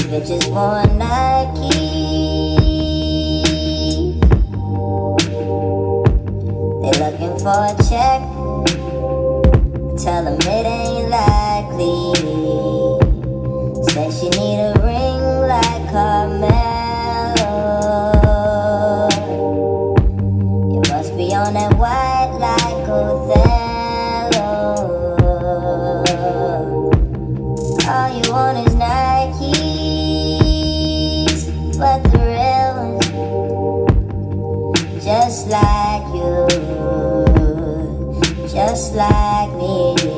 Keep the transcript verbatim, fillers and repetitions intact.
bitches want Nike. They looking for a check. Tell them it ain't likely. Said she need a ring like Carmelo. You must be on that white like Othello. All you want is Nikes, but the real ones, just like you, just like me.